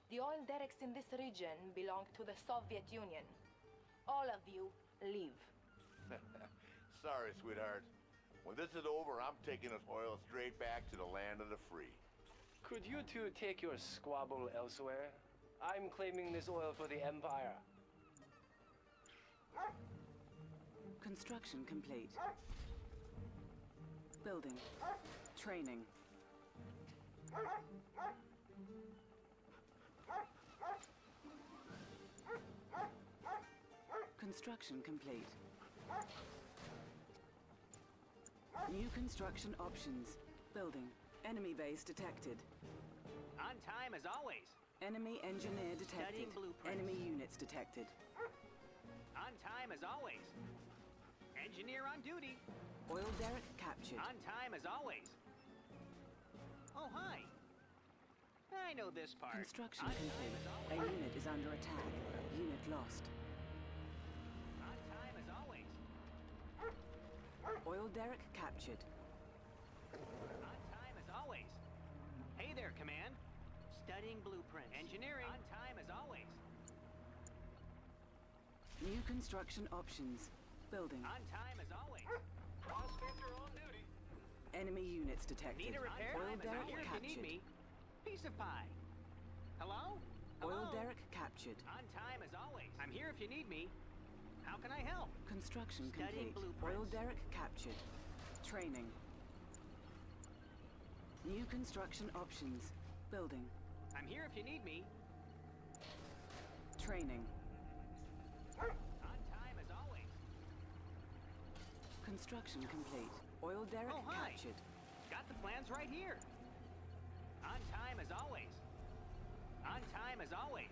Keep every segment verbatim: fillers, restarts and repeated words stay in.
The oil derricks in this region belong to the Soviet Union. All of you, leave. Sorry, sweetheart. When this is over, I'm taking this oil straight back to the land of the free. Could you two take your squabble elsewhere? I'm claiming this oil for the Empire. Construction complete. Building. Training. Construction complete. New construction options. Building. Enemy base detected. On time as always. Enemy engineer detected. Studying blueprints. Enemy units detected. On time as always. Engineer on duty. Oil derrick captured. On time as always. Oh, hi. I know this part. Construction On complete. time as A always. unit is under attack. Unit lost. On time as always. Oil derrick captured. On time as always. Hey there, Command. Studying blueprints. Engineering. On time as always. New construction options. Building. On time as always. Prospector on duty. Enemy units detected. Need a repair? Oil I'm derrick here if you need captured. me. Piece of pie. Hello? Hello? Oil derrick captured. On time as always. I'm here if you need me. How can I help? Construction Studying complete. blueprints. Oil derrick captured. Training. New construction options. Building. I'm here if you need me. Training. On time as always. Construction complete. Oil derrick Oh, hi. captured. Got the plans right here. On time as always. On time as always.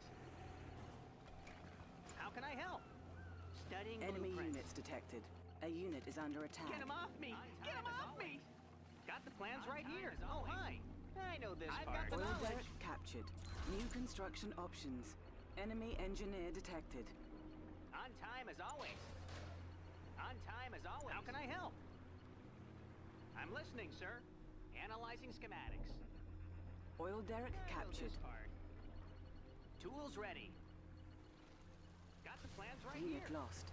How can I help? Studying Enemy blueprints. units detected. A unit is under attack. Get him off me! On Get time him as off always. me! Got the plans On right time here. as Oh, always. hi. I know this I've part. got the Oil knowledge. derrick captured. New construction options. Enemy engineer detected. On time as always. On time as always. How can I help? I'm listening, sir. Analyzing schematics. Oil derrick I know captured. this part. Tools ready. Got the plans right Unit here. lost.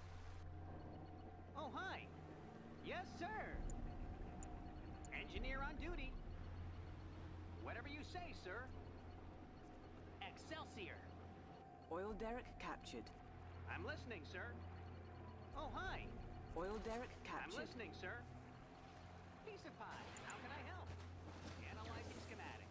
Oh, hi. Yes, sir. Engineer on duty. Whatever you say, sir. Excelsior. Oil derrick captured. I'm listening, sir. Oh, hi. Oil derrick I'm captured. listening, sir. Piece of pie. How can I help? Analyzing schematics.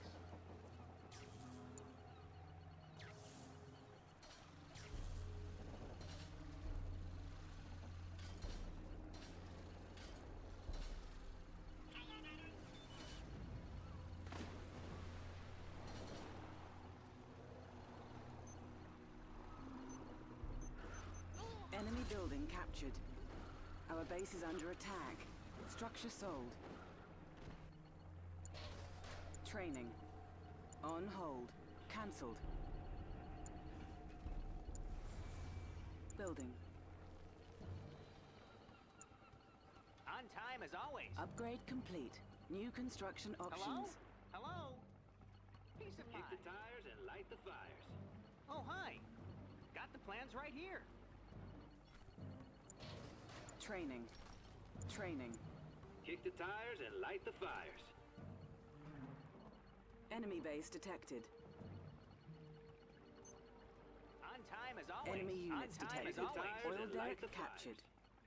Enemy building captured. Our base is under attack. Structure sold. Training. On hold. Cancelled. Building. On time as always. Upgrade complete. New construction Hello? options. Hello? Piece of Kick pie. the tires and light the fires. Oh, hi. Got the plans right here. Training. Training. Kick the tires and light the fires. Enemy base detected. On time as always. Enemy units On time as detected. always. Oil Oil and derrick light the fires. captured.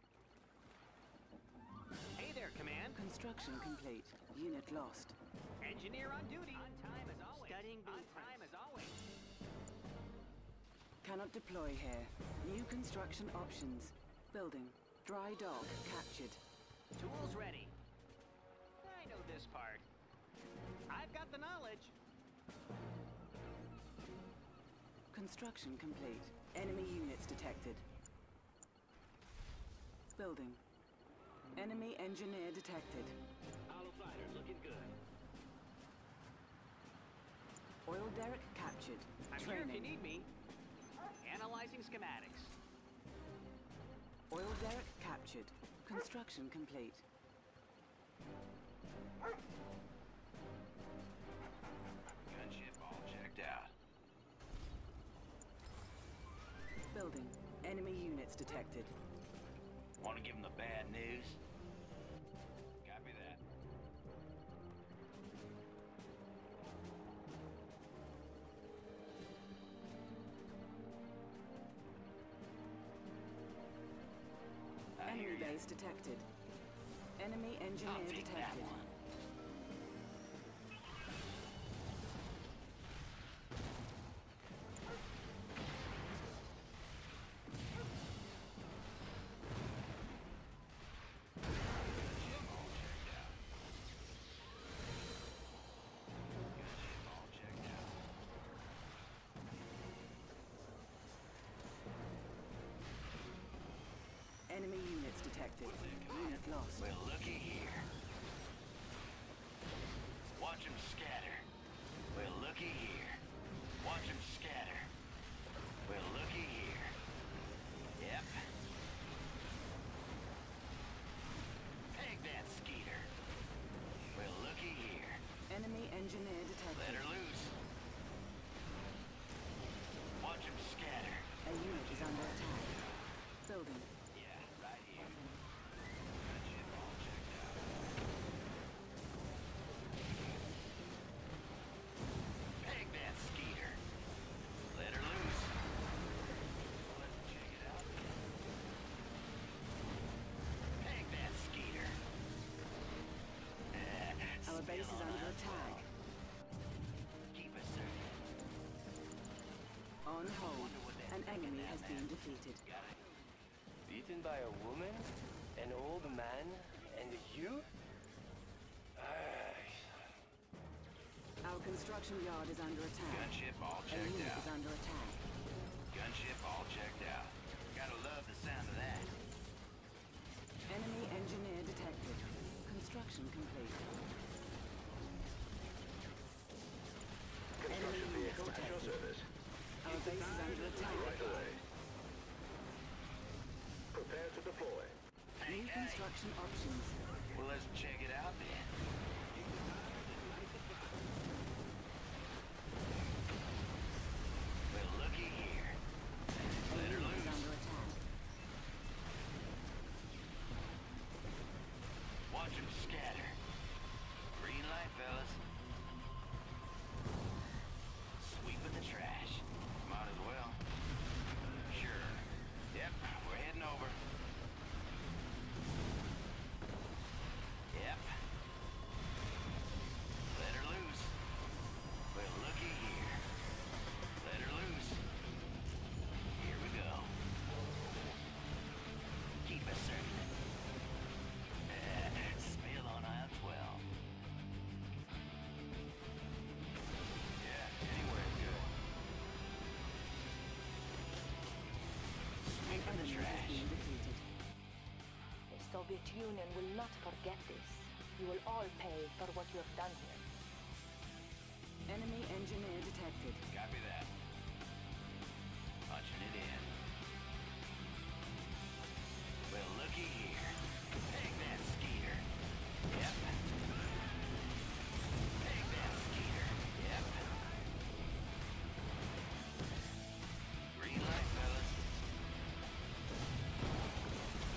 Hey there, Command. Construction complete. Unit lost. Engineer on duty. On time as always. Studying on time as always. Cannot deploy here. New construction options. Building. Dry dock captured. Tools ready. I know this part. I've got the knowledge. Construction complete. Enemy units detected. Building. Enemy engineer detected. Hollow fighter looking good. Oil derrick captured. I'm here if you Training. need me. Analyzing schematics. Oil derrick captured. Construction complete. Gunship all checked out. Building. Enemy units detected. Want to give them the bad news? Copy that. I hear Enemy ya. base detected. Enemy engineer I'll take that detected. one. Enemy units detected. Unit lost. Well, looky here. Watch them scatter. Well, looky here. Watch them scatter. Well, looky here. Yep. Peg that skeeter. Well, looky here. Enemy engineer Let detected. her loose. Watch them scatter. A unit is under attack. Building. Yeah, right here. Got you all checked out. Peg that skeeter. Let her loose. Let's check it out. Peg that skeeter. Uh, Our base is spill on under out attack. twelve. Keep us certain. On hold. Wonder what they're An thinking enemy down has there. been defeated. Got it. Beaten by a woman, an old man, and you? Ah, Our construction yard is under attack. Gunship all A checked unit out. is under attack. Gunship all checked out. Gotta love the sound of that. Enemy engineer detected. Construction complete. Enemy units detected. Our base is under attack. Prepare to deploy. Hey, New hey. construction options. Well, let's check it out then. Well, looky here. A Let her unit is loose. under attack. Watch them scatter. Green light, fellas. Sweeping the trash. Might as well. Sure. Yep, we're heading over. Yep. Let her loose. Well, looky here. Let her loose. Here we go. Keep us certain. Uh, spill on aisle twelve. Yeah, anywhere's good. An Sweeping the enemy has trash. been defeated. The Soviet Union will not forget this. You will all pay for what you have done here. Enemy engineer detected. Copy that. Punching it in. Well, looky here. Take that skeeter. Yep. Take that skeeter. Yep. Green light, fellas.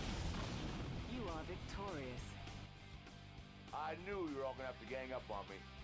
You are victorious. I knew you were all gonna have to gang up on me.